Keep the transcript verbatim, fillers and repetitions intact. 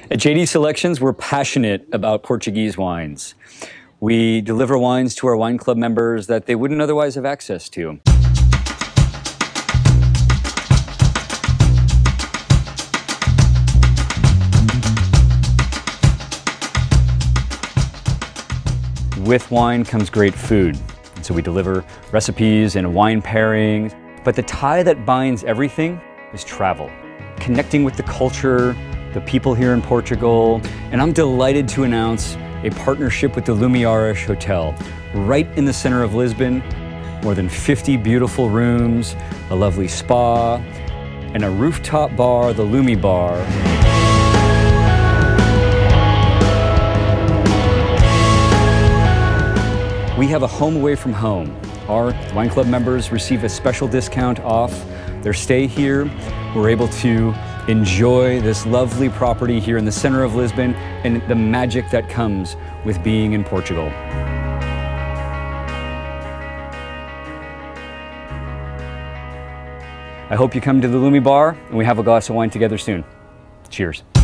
At J D Selections, we're passionate about Portuguese wines. We deliver wines to our wine club members that they wouldn't otherwise have access to. With wine comes great food. And so we deliver recipes and wine pairings. But the tie that binds everything is travel. Connecting with the culture, the people here in Portugal. And I'm delighted to announce a partnership with the Lumiares Hotel, right in the center of Lisbon. More than fifty beautiful rooms, a lovely spa, and a rooftop bar, the Lumi Bar. We have a home away from home. Our wine club members receive a special discount off their stay here. We're able to enjoy this lovely property here in the center of Lisbon and the magic that comes with being in Portugal. I hope you come to the Lumi Bar and we have a glass of wine together soon. Cheers.